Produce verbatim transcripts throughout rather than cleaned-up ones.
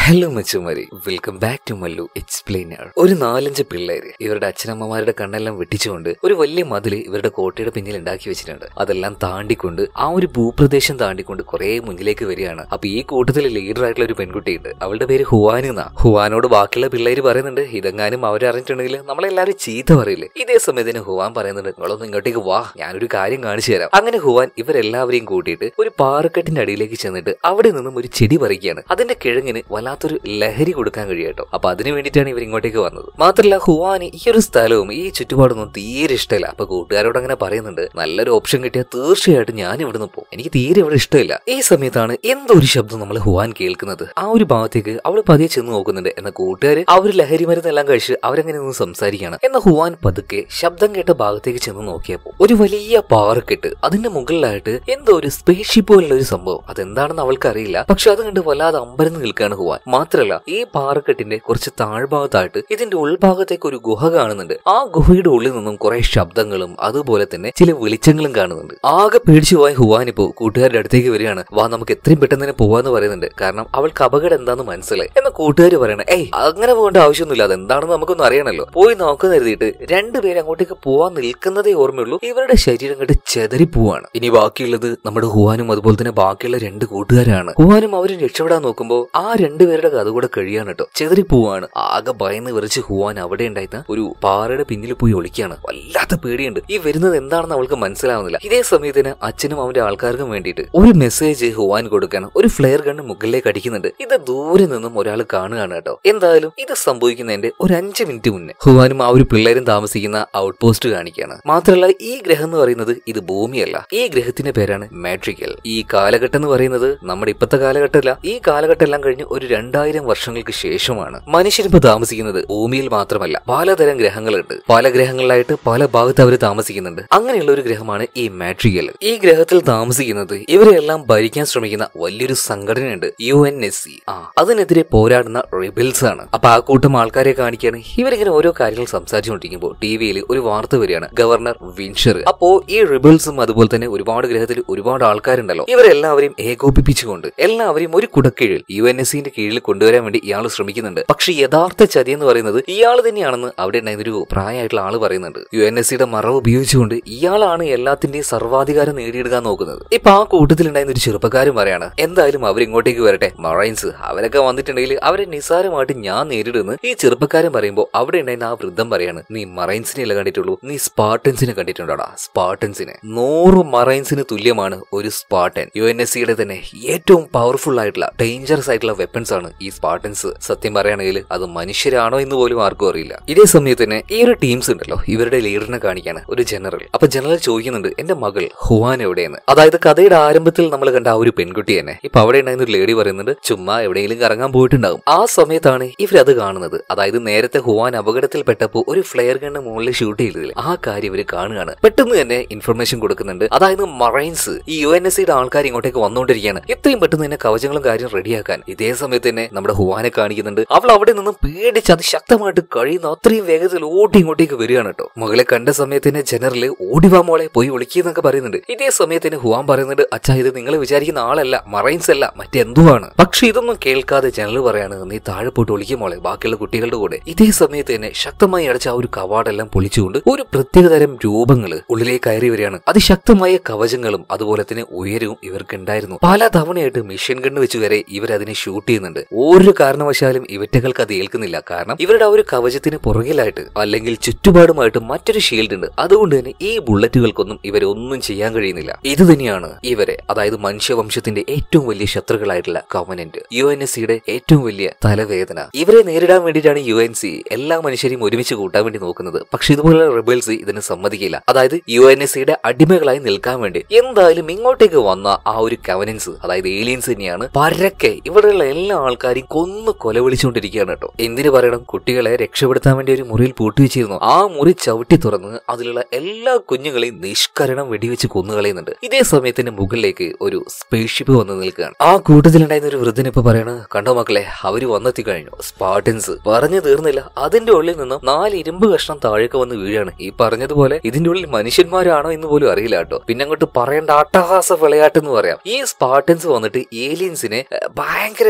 Hello മച്ചുമാരി, welcome back to Mallu explainer. ഒരു നാലഞ്ച് പിള്ളേര് ഇവരുടെ അച്ഛനമ്മമാരുടെ കണ്ണെല്ലാം വെട്ടിച്ചുകൊണ്ട് ഒരു വലിയ മതില് ഇവരുടെ കോട്ടയുടെ പിന്നിൽ ഉണ്ടാക്കി വെച്ചിട്ടുണ്ട്. അതെല്ലാം താണ്ടിക്കൊണ്ട് ആ ഒരു ഭൂപ്രദേശം താണ്ടിക്കൊണ്ട് കുറെ മുന്നിലേക്ക് വരികയാണ്. അപ്പൊ ഈ കൂട്ടത്തിൽ ലീഡർ ആയിട്ടുള്ള ഒരു പെൺകുട്ടിയുണ്ട്. അവളുടെ പേര് ഹുവാൻ എന്നാ. ഹുവാനോട് ബാക്കിയുള്ള പിള്ളേര് പറയുന്നുണ്ട്, ഇതെങ്ങാനും അവരറിഞ്ഞിട്ടുണ്ടെങ്കിൽ നമ്മളെല്ലാവരും ചീത്ത പറയില്ലേ. ഇതേ സമയത്തിന് ഹുവാൻ പറയുന്നുണ്ട്, നിങ്ങളൊന്ന് ഇങ്ങോട്ടേക്ക് വാ, ഞാനൊരു കാര്യം കാണിച്ചു തരാം. അങ്ങനെ ഹുവാൻ ഇവരെല്ലാവരെയും കൂട്ടിയിട്ട് ഒരു പാറക്കെട്ടിന്റെ അടിയിലേക്ക് ചെന്നിട്ട് അവിടെ നിന്നും ഒരു ചെടി പറിക്കുകയാണ്. അതിന്റെ കിഴങ്ങിന് വല്ലാത്തൊരു ലഹരി കൊടുക്കാൻ കഴിയാട്ടോ. അപ്പൊ അതിനു വേണ്ടിയിട്ടാണ് ഇവർ ഇങ്ങോട്ടേക്ക് വന്നത്. മാത്രമല്ല ഹുവാന് ഈ ഒരു സ്ഥലവും ഈ ചുറ്റുപാടൊന്നും തീരെ ഇഷ്ടമില്ല. അപ്പൊ കൂട്ടുകാരോട് അങ്ങനെ പറയുന്നുണ്ട്, നല്ലൊരു ഓപ്ഷൻ കിട്ടിയാൽ തീർച്ചയായിട്ടും ഞാൻ ഇവിടുന്ന് പോകും, എനിക്ക് തീരെ ഇവിടെ ഇഷ്ടമില്ല. ഈ സമയത്താണ് എന്തോ ഒരു ശബ്ദം നമ്മൾ ഹുവാൻ കേൾക്കുന്നത്. ആ ഒരു ഭാഗത്തേക്ക് അവൾ പതിയെ ചെന്ന് നോക്കുന്നുണ്ട്. എന്ന കൂട്ടുകാർ ആ ഒരു ലഹരി മരുന്നെല്ലാം കഴിച്ച് അവരങ്ങനെ നിന്ന് സംസാരിക്കുകയാണ്. എന്ന ഹുവാൻ പതുക്കെ ശബ്ദം കേട്ട ഭാഗത്തേക്ക് ചെന്ന് നോക്കിയപ്പോ ഒരു വലിയ പാറക്കെട്ട്, അതിന്റെ മുകളിലായിട്ട് എന്തോ ഒരു സ്പേസ് ഷിപ്പ് പോലുള്ള ഒരു സംഭവം. അതെന്താണെന്ന് അവൾക്ക് അറിയില്ല. പക്ഷെ അത് കണ്ട് വല്ലാതെ അമ്പരന്ന് നിൽക്കുകയാണ് ഹുവാൻ. മാത്രല്ല ഈ പാറക്കെട്ടിന്റെ കുറച്ച് താഴ്ഭാഗത്തായിട്ട് ഇതിന്റെ ഉൾഭാഗത്തേക്ക് ഒരു ഗുഹ കാണുന്നുണ്ട്. ആ ഗുഹയുടെ ഉള്ളിൽ നിന്നും കുറെ ശബ്ദങ്ങളും അതുപോലെ തന്നെ ചില വെളിച്ചങ്ങളും കാണുന്നുണ്ട്. ആകെ പേടിച്ചു പോയ ഹുവാൻ ഇപ്പോ കൂട്ടുകാരുടെ അടുത്തേക്ക് വരികയാണ്. വാ, നമുക്ക് എത്രയും പെട്ടെന്ന് തന്നെ പോവാന്ന് പറയുന്നുണ്ട്. കാരണം അവൾക്ക് അപകടം എന്താന്ന് മനസ്സിലായി. എന്ന കൂട്ടുകാർ പറയണേ, ഏയ് അങ്ങനെ പോകേണ്ട ആവശ്യമൊന്നുമില്ല, അതെന്താണെന്ന് നമുക്കൊന്നും അറിയണല്ലോ, പോയി നോക്കുന്ന എഴുതിയിട്ട് രണ്ടുപേരും അങ്ങോട്ടേക്ക് പോവാൻ നിൽക്കുന്നതേ ഓർമ്മയുള്ളൂ. ഇവരുടെ ശരീരം കണ്ട് ചെതറി പോവാണ്. ഇനി ബാക്കിയുള്ളത് നമ്മുടെ ഹുവാനും അതുപോലെ തന്നെ ബാക്കിയുള്ള രണ്ട് കൂട്ടുകാരാണ്. ഹുവാനും അവരും രക്ഷപ്പെടാൻ നോക്കുമ്പോൾ ആ രണ്ടുപേരുടെ കഥ കൂടെ കഴിയാണ് കേട്ടോ. ചെതറി പോവാണ്. ആകെ ഭയന്ന് വിറച്ച് ഹുവാൻ അവിടെ ഉണ്ടായിരുന്ന ഒരു പാറയുടെ പിന്നിൽ പോയി ഒളിക്കുകയാണ്. വല്ലാത്ത പേടിയുണ്ട്. ഈ വരുന്നത് എന്താണെന്ന് അവൾക്ക് മനസ്സിലാവുന്നില്ല. ഇതേ സമയത്തിന് അച്ഛനും അവന്റെ ആൾക്കാർക്കും വേണ്ടിയിട്ട് ഒരു മെസ്സേജ് ഹുവാൻ കൊടുക്കണം. ഒരു ഫ്ലെയർ ഗണ്ണ് മുകളിലേക്ക് അടിക്കുന്നുണ്ട്. ഇത് ദൂരെ നിന്നും ഒരാൾ കാണുകയാണ് കേട്ടോ. എന്തായാലും ഇത് സംഭവിക്കുന്നതിന്റെ ഒരു അഞ്ച് മിനിറ്റ് മുന്നേ ഹുവാനും ആ ഒരു പിള്ളേരും താമസിക്കുന്ന ഔട്ട് പോസ്റ്റ് കാണിക്കുകയാണ്. മാത്രമല്ല ഈ ഗ്രഹം എന്ന് പറയുന്നത് ഇത് ഭൂമിയല്ല. ഈ ഗ്രഹത്തിന്റെ പേരാണ് മാട്രിക്കൽ. ഈ കാലഘട്ടം എന്ന് പറയുന്നത് നമ്മുടെ ഇപ്പോഴത്തെ കാലഘട്ടമല്ല. ഈ കാലഘട്ടം എല്ലാം കഴിഞ്ഞ് ഒരു രണ്ടായിരം വർഷങ്ങൾക്ക് ശേഷമാണ്. മനുഷ്യരിപ്പോ താമസിക്കുന്നത് ഭൂമിയിൽ മാത്രമല്ല, പലതരം ഗ്രഹങ്ങളുണ്ട്. പല ഗ്രഹങ്ങളിലായിട്ട് പല ഭാഗത്ത് അവർ താമസിക്കുന്നുണ്ട്. അങ്ങനെയുള്ള ഒരു ഗ്രഹമാണ് ഈ മാട്രിക്കൽ. ഈ ഗ്രഹത്തിൽ താമസിക്കുന്നത് ഇവരെല്ലാം ഭരിക്കാൻ ശ്രമിക്കുന്ന വലിയൊരു സംഘടനയുണ്ട്, യു എൻ എസ് സി. ആ അതിനെതിരെ പോരാടുന്ന റിബൽസ് ആണ്. അപ്പൊ ആ കൂട്ടം ആൾക്കാരെ കാണിക്കാണ്. ഇവരിങ്ങനെ ഓരോ കാര്യങ്ങൾ സംസാരിച്ചുകൊണ്ടിരിക്കുമ്പോൾ ടി വിയിൽ ഒരു വാർത്ത വരികയാണ്, ഗവർണർ വിൻഷർ. അപ്പോ ഈ റിബൽസും അതുപോലെ തന്നെ ഒരുപാട് ഗ്രഹത്തിൽ ഒരുപാട് ആൾക്കാരുണ്ടല്ലോ, ഇവരെല്ലാവരെയും ഏകോപിപ്പിച്ചുകൊണ്ട് എല്ലാവരെയും ഒരു കുടക്കീഴിൽ യു എൻ എസ് സിന്റെ കീഴിൽ കൊണ്ടുവരാൻ വേണ്ടി ഇയാൾ ശ്രമിക്കുന്നുണ്ട്. പക്ഷെ യഥാർത്ഥ ചതി എന്ന് പറയുന്നത് ഇയാൾ തന്നെയാണെന്ന് അവിടെ ഉണ്ടായിരുന്നൊരു പ്രായമായിട്ടുള്ള ആള് പറയുന്നുണ്ട്. യു എൻ എസ് സിയുടെ മറവ് ഉപയോഗിച്ചുകൊണ്ട് ഇയാളാണ് എല്ലാത്തിന്റെയും സർവാധികാരം നേടിയെടുക്കാൻ നോക്കുന്നത്. ഇപ്പൊ ആ കൂട്ടത്തിൽ ഉണ്ടായിരുന്ന ഒരു ചെറുപ്പക്കാരൻ പറയാണ്, എന്തായാലും അവരിങ്ങോട്ടേക്ക് വരട്ടെ, മറൈൻസ് അവരൊക്കെ വന്നിട്ടുണ്ടെങ്കിൽ അവരെ നിസ്സാരമായിട്ട് ഞാൻ നേരിടുന്നു. ഈ ചെറുപ്പക്കാരൻ പറയുമ്പോൾ അവിടെ ഉണ്ടായിരുന്ന ആ വൃദ്ധം പറയാണ്, നീ മറൈൻസിനെ അല്ല കണ്ടിട്ടുള്ളൂ, നീ സ്പാർട്ടൻസിനെ കണ്ടിട്ടുണ്ടോടാ. സ്പാർട്ടൻസിനെ നൂറ് മറൈൻസിന് തുല്യമാണ് ഒരു സ്പാർട്ടൻ. യു എൻ എസ് സിയുടെ തന്നെ ഏറ്റവും പവർഫുൾ ആയിട്ടുള്ള ഡേഞ്ചറസ് ആയിട്ടുള്ള വെപ്പൺസ് ആണ് ഈ സ്പാർട്ടൻസ്. സത്യം പറയുകയാണെങ്കിൽ അത് മനുഷ്യരാണോ എന്ന് പോലും ആർക്കും അറിയില്ല. ഇതേ സമയത്ത് തന്നെ ഈ ഒരു ടീംസ് ഉണ്ടല്ലോ, ഇവരുടെ ലീഡറിനെ കാണിക്കാണ് ഒരു ജനറൽ. അപ്പൊ ജനറൽ ചോദിക്കുന്നുണ്ട്, എന്റെ മകൾ ഹുവാൻ എവിടെയെന്ന്. അതായത് കഥയുടെ ആരംഭത്തിൽ നമ്മൾ കണ്ട ആ ഒരു പെൺകുട്ടി തന്നെ ഇപ്പൊ അവിടെ ഉണ്ടായിരുന്ന ഒരു ലേഡി പറയുന്നുണ്ട്, ചുമ്മാ എവിടെയെങ്കിലും കറങ്ങാൻ പോയിട്ടുണ്ടാവും. ആ സമയത്താണ് ഇവരത് കാണുന്നത്. അതായത് നേരത്തെ ഹുവാൻ അപകടത്തിൽപ്പെട്ടപ്പോൾ ഒരു ഫ്ലെയർ ഗണ്ണ് മുകളിൽ ഷൂട്ട് ചെയ്തതിൽ ആ കാര്യം ഇവര് കാണുകയാണ്. പെട്ടെന്ന് തന്നെ ഇൻഫർമേഷൻ കൊടുക്കുന്നുണ്ട്. അതായത് മറൈൻസ് ഈ യു എൻ എസ് സിയുടെ ആൾക്കാർ ഇങ്ങോട്ടേക്ക് വന്നുകൊണ്ടിരിക്കുകയാണ്, എത്രയും പെട്ടെന്ന് തന്നെ കവചങ്ങളും കാര്യം റെഡിയാക്കാൻ. ഇതേ സമയത്ത് തന്നെ നമ്മുടെ ഹുവാനെ കാണിക്കുന്നുണ്ട്. അവൾ അവിടെ നിന്നും പേടിച്ച് അതിശക്തമായിട്ട് കഴിയുന്ന അത്രയും വേഗത്തിൽ ഓടി ഇങ്ങോട്ടേക്ക് വരികയാണ് കേട്ടോ. മകളെ കണ്ട സമയത്തിന് ജനറല് ഓടിവാ മോളെ പോയി ഒളിക്കുന്നൊക്കെ പറയുന്നുണ്ട്. ഇതേ സമയത്തിന് ഹുവാൻ പറയുന്നുണ്ട്, അച്ഛാ ഇത് നിങ്ങൾ വിചാരിക്കുന്ന ആളല്ല, മറൈൻസ് അല്ല, മറ്റെന്തുവാണ്. പക്ഷെ ഇതൊന്നും കേൾക്കാതെ ജനറൽ പറയാണ്, നീ താഴെ പോയിട്ട് ഒളിക്കും മോളെ ബാക്കിയുള്ള കുട്ടികളുടെ കൂടെ. ഇതേ സമയത്ത് തന്നെ ശക്തമായി അടച്ച ആ ഒരു കവാടെല്ലാം പൊളിച്ചുകൊണ്ട് ഒരു പ്രത്യേകതരം രൂപങ്ങള് ഉള്ളിലേക്ക് കയറി വരികയാണ്. അതിശക്തമായ കവചങ്ങളും അതുപോലെ തന്നെ ഉയരവും ഇവർക്ക് ഉണ്ടായിരുന്നു. പല തവണയായിട്ട് മിഷൻ ഗണ്ണ് വെച്ച് വരെ ഇവരതിനെ ഷൂട്ട് ചെയ്യുന്നുണ്ട്. ഒരു കാരണവശാലും ഇവറ്റകൾക്ക് അത് ഏൽക്കുന്നില്ല. കാരണം ഇവരുടെ ആ ഒരു കവചത്തിന് പുറകിലായിട്ട് അല്ലെങ്കിൽ ചുറ്റുപാടുമായിട്ട് മറ്റൊരു ഷീൽഡ് ഉണ്ട്. അതുകൊണ്ട് തന്നെ ഈ ബുള്ളറ്റുകൾക്കൊന്നും ഇവരെ ഒന്നും ചെയ്യാൻ കഴിയുന്നില്ല. ഇത് തന്നെയാണ് ഇവരെ, അതായത് മനുഷ്യവംശത്തിന്റെ ഏറ്റവും വലിയ ശത്രുക്കളായിട്ടുള്ള കവനന്റ്, യു എൻ എസ് സിയുടെ ഏറ്റവും വലിയ തലവേദന. ഇവരെ നേരിടാൻ വേണ്ടിയിട്ടാണ് യു എൻ സി എല്ലാ മനുഷ്യരെയും ഒരുമിച്ച് കൂട്ടാൻ വേണ്ടി നോക്കുന്നത്. പക്ഷെ ഇതുപോലുള്ള റിബൽസ് ഇതിന് സമ്മതിക്കില്ല. അതായത് യു എൻ എസ് സിയുടെ അടിമകളായി നിൽക്കാൻ വേണ്ടി എന്തായാലും ഇങ്ങോട്ടേക്ക് വന്ന ആ ഒരു കവനൻസ്, അതായത് ഏലിയൻസ് തന്നെയാണ് പരക്കെ ഇവിടെയുള്ള എല്ലാ ആൾക്കാരെയും കൊന്നു കൊല വിളിച്ചുകൊണ്ടിരിക്കുകയാണ് കേട്ടോ. എന്തിനു പറയണം, കുട്ടികളെ രക്ഷപ്പെടുത്താൻ വേണ്ടി ഒരു മുറിയിൽ പൂട്ടിവെച്ചിരുന്നു. ആ മുറി ചവിട്ടി തുറന്ന് അതിലുള്ള എല്ലാ കുഞ്ഞുങ്ങളെയും നിഷ്കരണം വെടിവെച്ച് കൊന്നുകളയുന്നുണ്ട്. ഇതേ സമയത്തിന്റെ മുകളിലേക്ക് ഒരു സ്പേസ് ഷിപ്പ് വന്ന് നിൽക്കുകയാണ്. ആ കൂട്ടത്തിലുണ്ടായിരുന്ന ഒരു വൃദ്ധൻ ഇപ്പൊ പറയണ, കണ്ടോ മക്കളെ, അവര് വന്നെത്തി കഴിഞ്ഞു. സ്പാർട്ടൻസ് പറഞ്ഞു തീർന്നില്ല, അതിന്റെ ഉള്ളിൽ നിന്നും നാല് ഇരുമ്പ് കഷ്ണം താഴേക്ക് വന്ന് വീഴാണ്. ഈ പറഞ്ഞതുപോലെ ഇതിന്റെ ഉള്ളിൽ മനുഷ്യന്മാരാണോ എന്ന് പോലും അറിയില്ല കേട്ടോ. പിന്നെ അങ്ങോട്ട് പറയേണ്ട അട്ടഹാസ വിളയാട്ടെന്ന് പറയാം. ഈ സ്പാർട്ടൻസ് വന്നിട്ട് ഏലിയൻസിനെ ഭയങ്കര ഒരു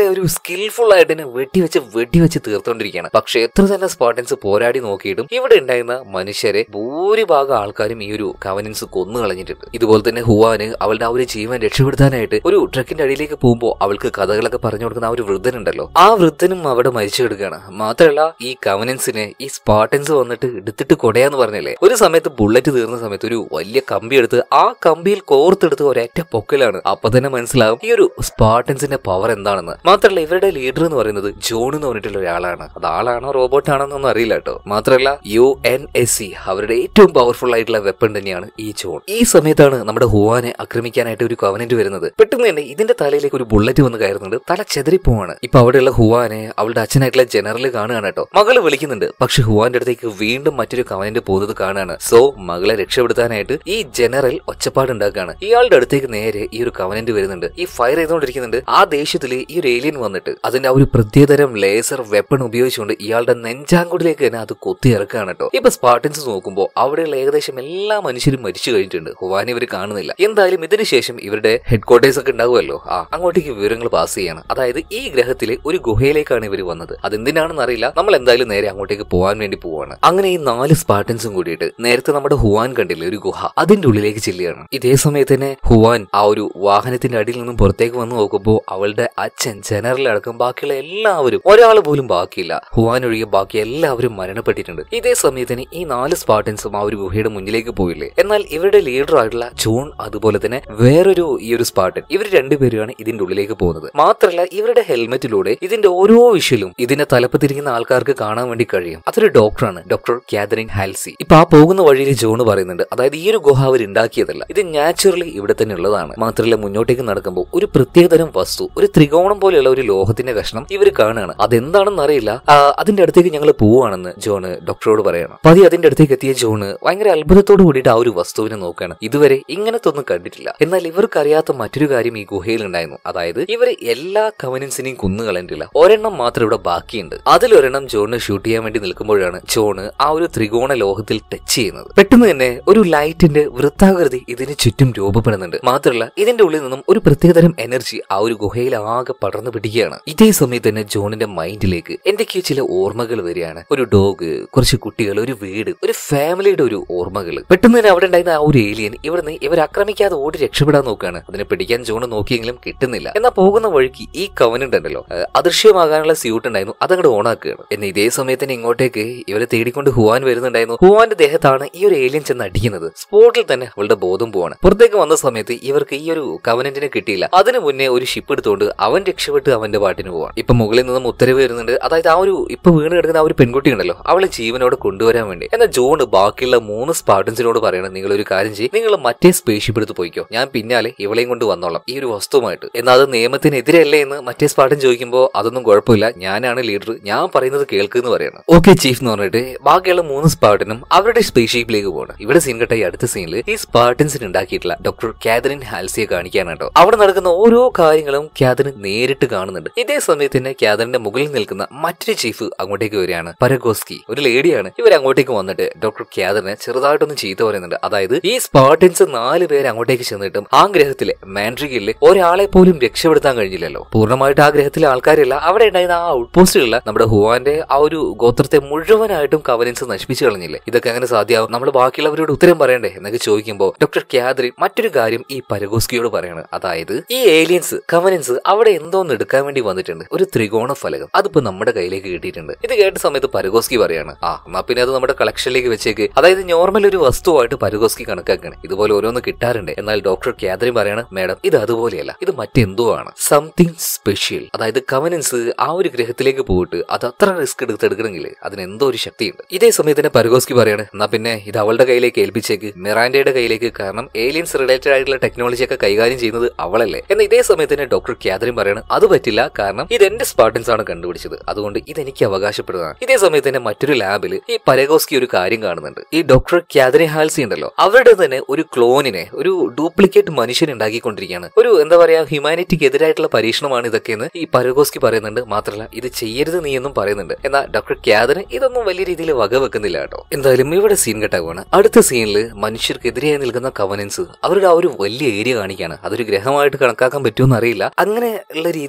സ്കിൽഫുൾ ആയിട്ട് തന്നെ വെടിവെച്ച് വെടിവെച്ച് തീർത്തോണ്ടിരിക്കുകയാണ്. പക്ഷെ എത്ര തന്നെ സ്പാർട്ടൻസ് പോരാടി നോക്കിയിട്ടും ഇവിടെ ഉണ്ടായിരുന്ന മനുഷ്യരെ ഭൂരിഭാഗം ആൾക്കാരും ഈ ഒരു കവനൻസ് കൊന്നു കളഞ്ഞിട്ടുണ്ട്. ഇതുപോലെ തന്നെ ഹുവാന് അവളുടെ ആ ഒരു ജീവൻ രക്ഷപ്പെടുത്താനായിട്ട് ഒരു ട്രക്കിന്റെ അടിയിലേക്ക് പോകുമ്പോൾ അവൾക്ക് കഥകളൊക്കെ പറഞ്ഞു കൊടുക്കുന്ന ആ ഒരു വൃദ്ധനുണ്ടല്ലോ, ആ വൃദ്ധനും അവിടെ മരിച്ചു കിടക്കുകയാണ്. മാത്രമല്ല ഈ കവനൻസിനെ ഈ സ്പാർട്ടൻസ് വന്നിട്ട് എടുത്തിട്ട് കൊടയാന്ന് പറഞ്ഞല്ലേ, ഒരു സമയത്ത് ബുള്ളറ്റ് തീർന്ന സമയത്ത് ഒരു വലിയ കമ്പി എടുത്ത് ആ കമ്പിയിൽ കോർത്തെടുത്ത് ഒരൊറ്റ പൊക്കലാണ്. അപ്പൊ തന്നെ മനസ്സിലാവും ഈ ഒരു സ്പാർട്ടൻസിന്റെ പവർ എന്താണെന്ന്. മാത്രമല്ല ഇവരുടെ ലീഡർ എന്ന് പറയുന്നത് ജോൺ എന്ന് പറഞ്ഞിട്ടുള്ള ഒരാളാണ്. അത് ആളാണോ റോബോട്ട് ആണെന്നൊന്നും അറിയില്ല കേട്ടോ. മാത്രമല്ല യു എൻ എസ് സി അവരുടെ ഏറ്റവും പവർഫുൾ ആയിട്ടുള്ള വെപ്പൺ തന്നെയാണ് ഈ ജോൺ. ഈ സമയത്താണ് നമ്മുടെ ഹുവാനെ ആക്രമിക്കാനായിട്ട് ഒരു കവനന്റ് വരുന്നത്. പെട്ടെന്ന് തന്നെ ഇതിന്റെ തലയിലേക്ക് ഒരു ബുള്ളറ്റ് വന്ന് കയറുന്നുണ്ട്. തല ചെതറിപ്പോവാണ്. ഇപ്പൊ അവിടെയുള്ള ഹുവാനെ അവളുടെ അച്ഛനായിട്ടുള്ള ജനറൽ കാണുകയാണ് കേട്ടോ. മകള് വിളിക്കുന്നുണ്ട്. പക്ഷെ ഹുവാന്റെ അടുത്തേക്ക് വീണ്ടും മറ്റൊരു കവനന്റ് പോകുന്നത് കാണാണ്. സോ മകളെ രക്ഷപ്പെടുത്താനായിട്ട് ഈ ജനറൽ ഒച്ചപ്പാടുണ്ടാക്കുകയാണ്. ഇയാളുടെ അടുത്തേക്ക് നേരെ ഈ ഒരു കവനന്റ് വരുന്നുണ്ട്. ഈ ഫയർ ചെയ്തുകൊണ്ടിരിക്കുന്നുണ്ട്. ആ ദേഷ്യത്തില് ഈ ഒരു ഏലിയൻ വന്നിട്ട് അതിന്റെ ആ ഒരു പ്രത്യേകതരം ലേസർ വെപ്പൺ ഉപയോഗിച്ചുകൊണ്ട് ഇയാളുടെ നെഞ്ചാങ്കുടിലേക്ക് തന്നെ അത് കൊത്തി ഇറക്കുകയാണ് കേട്ടോ. ഇപ്പൊ സ്പാർട്ടൻസ് നോക്കുമ്പോൾ അവിടെയുള്ള ഏകദേശം എല്ലാ മനുഷ്യരും മരിച്ചു കഴിഞ്ഞിട്ടുണ്ട്. ഹുവാനെ ഇവർ കാണുന്നില്ല. എന്തായാലും ഇതിനുശേഷം ഇവരുടെ ഹെഡ് ക്വാർട്ടേഴ്സ് ഒക്കെ ഉണ്ടാവുമല്ലോ, ആ അങ്ങോട്ടേക്ക് വിവരങ്ങൾ പാസ് ചെയ്യാണ്. അതായത് ഈ ഗ്രഹത്തിലെ ഒരു ഗുഹയിലേക്കാണ് ഇവർ വന്നത്. അതെന്തിനാണെന്ന് അറിയില്ല. നമ്മൾ എന്തായാലും നേരെ അങ്ങോട്ടേക്ക് പോകാൻ വേണ്ടി പോവാണ്. അങ്ങനെ ഈ നാല് സ്പാർട്ടൻസും കൂടിയിട്ട് നേരത്തെ നമ്മുടെ ഹുവാൻ കണ്ടില്ലേ ഒരു ഗുഹ, അതിന്റെ ഉള്ളിലേക്ക് ചെല്ലുകയാണ്. ഇതേ സമയത്ത് തന്നെ ഹുവാൻ ആ ഒരു വാഹനത്തിന്റെ അടിയിൽ നിന്നും പുറത്തേക്ക് വന്ന് നോക്കുമ്പോൾ അവളുടെ അച്ഛൻ ജനറലടക്കം ബാക്കിയുള്ള എല്ലാവരും, ഒരാൾ പോലും ബാക്കിയില്ല. ഹുവാൻ ഒഴികെ ബാക്കി എല്ലാവരും മരണപ്പെട്ടിട്ടുണ്ട്. ഇതേ സമയത്തിന് ഈ നാല് സ്പാർട്ടൻസും ആ ഒരു ഗുഹയുടെ മുന്നിലേക്ക് പോയില്ലേ. എന്നാൽ ഇവരുടെ ലീഡർ ആയിട്ടുള്ള ജോൺ അതുപോലെ തന്നെ വേറൊരു ഈ ഒരു സ്പാർട്ടൻ, ഇവർ രണ്ടുപേരുമാണ് ഇതിന്റെ ഉള്ളിലേക്ക് പോകുന്നത്. മാത്രമല്ല ഇവരുടെ ഹെൽമെറ്റിലൂടെ ഇതിന്റെ ഓരോ വിഷയിലും ഇതിന്റെ തലപ്പത്തിരിക്കുന്ന ആൾക്കാർക്ക് കാണാൻ വേണ്ടി കഴിയും. അതൊരു ഡോക്ടറാണ്, ഡോക്ടർ കാതറിൻ ഹാൽസി. ഇപ്പൊ ആ പോകുന്ന വഴിയിൽ ജോൺ പറയുന്നുണ്ട്, അതായത് ഈ ഒരു ഗുഹ അവർ ഉണ്ടാക്കിയതല്ല, ഇത് നാച്ചുറലി ഇവിടെ തന്നെ ഉള്ളതാണ്. മാത്രമല്ല മുന്നോട്ടേക്ക് നടക്കുമ്പോൾ ഒരു പ്രത്യേകതരം വസ്തു, ഒരു ത്രികോണം പോലെയുള്ള ഒരു ലോഹത്തിന്റെ കഷ്ണം ഇവർ കാണുകയാണ്. അതെന്താണെന്ന് അറിയില്ല. അതിന്റെ അടുത്തേക്ക് ഞങ്ങൾ പോവുകയാണെന്ന് ജോണ് ഡോക്ടറോട് പറയണം. പതി അതിന്റെ അടുത്തേക്ക് എത്തിയ ജോണ് ഭയങ്കര അത്ഭുതത്തോട് കൂടിയിട്ട് ആ ഒരു വസ്തുവിനെ നോക്കുകയാണ്. ഇതുവരെ ഇങ്ങനത്തെ ഒന്നും കണ്ടിട്ടില്ല. എന്നാൽ ഇവർക്കറിയാത്ത മറ്റൊരു കാര്യം ഈ ഗുഹയിൽ ഉണ്ടായിരുന്നു. അതായത് ഇവർ എല്ലാ കവനൻസിനെയും കുന്നു കളഞ്ഞിട്ടില്ല, ഒരെണ്ണം മാത്രം ഇവിടെ ബാക്കിയുണ്ട്. അതിലൊരെണ്ണം ജോണിനെ ഷൂട്ട് ചെയ്യാൻ വേണ്ടി നിൽക്കുമ്പോഴാണ് ജോണ് ആ ഒരു ത്രികോണ ലോഹത്തിൽ ടച്ച് ചെയ്യുന്നത്. പെട്ടെന്ന് തന്നെ ഒരു ലൈറ്റിന്റെ വൃത്താകൃതി ഇതിന് ചുറ്റും രൂപപ്പെടുന്നുണ്ട്. മാത്രമല്ല ഇതിന്റെ ഉള്ളിൽ നിന്നും ഒരു പ്രത്യേകതരം എനർജി ആ ഒരു ഗുഹയിൽ ആകെ പടർന്നു പിടിക്കുകയാണ്. ഇതേ സമയത്ത് തന്നെ ജോണിന്റെ മൈൻഡിലേക്ക് എന്തൊക്കെയോ ചില ഓർമ്മകൾ വരികയാണ്. ഒരു ഡോഗ്, കുറച്ച് കുട്ടികൾ, ഒരു വീട്, ഒരു ഫാമിലിയുടെ ഒരു ഓർമ്മകൾ. പെട്ടെന്ന് തന്നെ അവിടെ ഉണ്ടായിരുന്ന ആ ഒരു ഏലിയൻ ഇവിടുന്ന് ഇവർ ആക്രമിക്കാതെ ഓടി രക്ഷപ്പെടാൻ നോക്കുകയാണ്. അതിനെ പിടിക്കാൻ ജോണ് നോക്കിയെങ്കിലും കിട്ടുന്നില്ല. എന്നാൽ പോകുന്ന വഴിക്ക് ഈ കവനന്റ് ഉണ്ടല്ലോ, അദൃശ്യമാകാനുള്ള സ്യൂട്ട് ഉണ്ടായിരുന്നു, അതങ്ങോട്ട് ഓണാക്കുകയാണ്. എന്നാൽ ഇതേ സമയത്തിന് ഇങ്ങോട്ടേക്ക് ഇവരെ തേടിക്കൊണ്ട് ഹുവാൻ വരുന്നുണ്ടായിരുന്നു. ഹുവാന്റെ ദേഹത്താണ് ഈ ഒരു ഏലിയൻ ചെന്ന് അടിക്കുന്നത്. സ്പോട്ടിൽ തന്നെ അവളുടെ ബോധം പോവാണ്. പുറത്തേക്ക് വന്ന സമയത്ത് ഇവർക്ക് ഈ ഒരു കവനന്റിനെ കിട്ടിയില്ല. അതിനു മുന്നേ ഒരു ഷിപ്പ് എടുത്തുകൊണ്ട് അവൻ രക്ഷപ്പെട്ട് അവന്റെ പാട്ടിന് പോവാണ്. ഇപ്പൊ മുകളിൽ നിന്നും ഉത്തരവ് വരുന്നുണ്ട്. അതായത് ആ ഒരു ഇപ്പൊ വീണ് കിടക്കുന്ന ആ ഒരു പെൺകുട്ടി ഉണ്ടല്ലോ, അവളെ ജീവനോടെ കൊണ്ടുവരാൻ വേണ്ടി. എന്നാൽ ജോൺ ബാക്കിയുള്ള മൂന്ന് സ്പാർട്ടൻസിനോട് പറയണം, നിങ്ങൾ ഒരു കാര്യം ചെയ്യും, നിങ്ങൾ മറ്റേ സ്പേസ്ഷിപ്പ് എടുത്ത് പോയിക്കോ, ഞാൻ പിന്നാലെ ഇവളെയും കൊണ്ട് വന്നോളാം ഈ ഒരു വസ്തുവുമായിട്ട്. എന്നാൽ അത് നിയമത്തിനെതിരല്ലേ എന്ന് മറ്റേ സ്പാർട്ടൻ ചോദിക്കുമ്പോൾ അതൊന്നും കുഴപ്പമില്ല, ഞാനാണ് ലീഡർ, ഞാൻ പറയുന്നത് കേൾക്കുന്നു പറയണം. ഓക്കെ ചീഫ് എന്ന് പറഞ്ഞിട്ട് ബാക്കിയുള്ള മൂന്ന് സ്പാർട്ടനും അവരുടെ സ്പേസ്ഷിപ്പിലേക്ക് പോകണം. ഇവിടെ സീൻ കെട്ട ഈ അടുത്ത സീനിൽ ഈ സ്പാർട്ടൻസിന് ഉണ്ടാക്കിയിട്ടുള്ള ഡോക്ടർ കാതറിൻ ഹാൽസിയെ കാണിക്കാനാട്ടോ. അവിടെ നടക്കുന്ന ഓരോ കാര്യങ്ങളും കാതറിൻ നേരിട്ട് കാണുന്നുണ്ട്. ഇതേ സമയത്ത് തന്നെ കാതറിന്റെ മുകളിൽ നിൽക്കുന്ന മറ്റൊരു ചീഫ് അങ്ങോട്ടേക്ക് വരികയാണ്. പരഗോസ്കി, ഒരു ലേഡിയാണ്. ഇവർ അങ്ങോട്ടേക്ക് വന്നിട്ട് ഡോക്ടർ കാതറിനെ ചെറുതായിട്ടൊന്ന് ചീത്ത പറയുന്നുണ്ട്. അതായത് ഈ സ്പാർട്ടൻസ് നാല് പേര് അങ്ങോട്ടേക്ക് ചെന്നിട്ടും ആ ഗ്രഹത്തിലെ മാൻഡ്രിഗിലെ ഒരാളെ പോലും രക്ഷപ്പെടുത്താൻ കഴിഞ്ഞില്ലല്ലോ. പൂർണ്ണമായിട്ട് ആ ഗ്രഹത്തിലെ ആൾക്കാരല്ല, അവിടെ ഉണ്ടായിരുന്ന ആ ഔട്ട് പോസ്റ്റിലുള്ള നമ്മുടെ ഹുവാന്റെ ആ ഒരു ഗോത്രത്തെ മുഴുവനായിട്ടും കവനൻസ് നശിപ്പിച്ചു കളഞ്ഞില്ലേ. ഇതൊക്കെ അങ്ങനെ സാധ്യമാവും, നമ്മൾ ബാക്കിയുള്ളവരോട് ഉത്തരം പറയണ്ടേ എന്നൊക്കെ ചോദിക്കുമ്പോൾ ഡോക്ടർ കാതറിൻ മറ്റൊരു കാര്യം ഈ പരഗോസ്കിയോട് പറയാണ്. അതായത് ഈ ഏലിയൻസ് കവനൻസ് അവിടെ എന്തോന്ന് എടുക്കാൻ വേണ്ടി വന്നിട്ടുണ്ട്, ഒരു ത്രികോണ ഫലകം, അതിപ്പോ നമ്മുടെ കയ്യിലേക്ക് കിട്ടിയിട്ടുണ്ട്. ഇത് കേട്ട സമയത്ത് പരഗോസ്കി പറയാണ്, ആ എന്നാ പിന്നെ അത് നമ്മുടെ കളക്ഷനിലേക്ക് വെച്ചേക്ക്. അതായത് നോർമൽ ഒരു വസ്തുവായിട്ട് പരഗോസ്കി കണക്കാക്കാണ്, ഇതുപോലെ ഓരോന്ന് കിട്ടാറുണ്ട്. എന്നാൽ ഡോക്ടർ കാതറിൻ പറയാണ്, മേഡം ഇത് അതുപോലെയല്ല, ഇത് മറ്റെന്തോ ആണ്, സംതിങ് സ്പെഷ്യൽ. അതായത് കവനൻസ് ആ ഒരു ഗ്രഹത്തിലേക്ക് പോയിട്ട് അത് അത്ര റിസ്ക് എടുത്തെടുക്കണമെങ്കിൽ അതിനെന്തോ ഒരു ശക്തിയുണ്ട്. ഇതേ സമയത്തിന് പരഗോസ്കി പറയാണ്, എന്നാ പിന്നെ ഇത് അവളുടെ കയ്യിലേക്ക് ഏൽപ്പിച്ചേക്ക്, മിറാൻഡയുടെ കയ്യിലേക്ക്, കാരണം ഏലിയൻസ് റിലേറ്റഡ് ആയിട്ടുള്ള ടെക്നോളജി ഒക്കെ കൈകാര്യം ചെയ്യുന്നത് അവളല്ലേ. എന്നാൽ ഇതേ സമയത്തിന് ഡോക്ടർ കാതറിൻ പറയാണ്, അത് പറ്റില്ല, കാരണം ഇത് എന്റെ സ്പാർട്ടൻസ് ആണ് കണ്ടുപിടിച്ചത്, അതുകൊണ്ട് ഇതെനിക്ക് അവകാശപ്പെടുന്നതാണ്. ഇതേ സമയത്ത് തന്നെ മറ്റൊരു ലാബിൽ ഈ പരഗോസ്കി ഒരു കാര്യം കാണുന്നുണ്ട്. ഈ ഡോക്ടർ കാതറിൻ ഹാൽസി ഉണ്ടല്ലോ, അവരുടെ തന്നെ ഒരു ക്ലോണിനെ, ഒരു ഡ്യൂപ്ലിക്കേറ്റ് മനുഷ്യൻ ഉണ്ടാക്കിക്കൊണ്ടിരിക്കുകയാണ്. ഒരു എന്താ പറയാ, ഹ്യൂമാനിറ്റിക്ക് എതിരായിട്ടുള്ള പരീക്ഷണമാണ് ഇതൊക്കെയെന്ന് ഈ പരഗോസ്കി പറയുന്നുണ്ട്. മാത്രമല്ല ഇത് ചെയ്യരുത് നീ എന്നും പറയുന്നുണ്ട്. എന്നാൽ ഡോക്ടർ കാതറിൻ ഇതൊന്നും വലിയ രീതിയിൽ വകവെക്കുന്നില്ല കേട്ടോ. എന്തായാലും ഇവിടെ സീൻ കെട്ടാകുവാണ്. അടുത്ത സീനിൽ മനുഷ്യർക്കെതിരായി നിൽക്കുന്ന കവനൻസ് അവരുടെ ആ ഒരു വലിയ ഏരിയ കാണിക്കാണ്. അതൊരു ഗ്രഹമായിട്ട് കണക്കാക്കാൻ പറ്റുമെന്ന് അറിയില്ല. അങ്ങനെ ഉള്ള രീതിയിലുള്ള ഒരു